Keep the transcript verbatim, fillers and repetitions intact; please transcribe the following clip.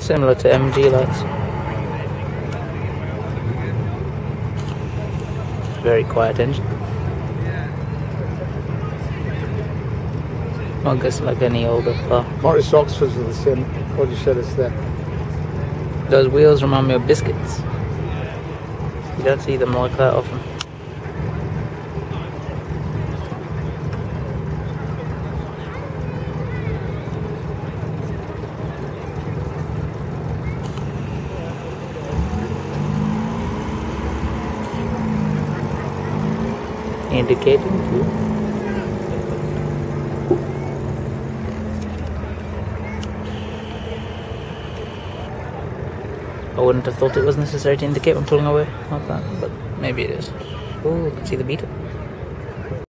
Similar to M G lights. Very quiet engine. I guess like any older car. Morris Oxfords are the same. What you said is there. Those wheels remind me of biscuits. You don't see them like that often. Indicating too. I wouldn't have thought it was necessary to indicate when pulling away like that, but maybe it is. Oh, I can see the beetle.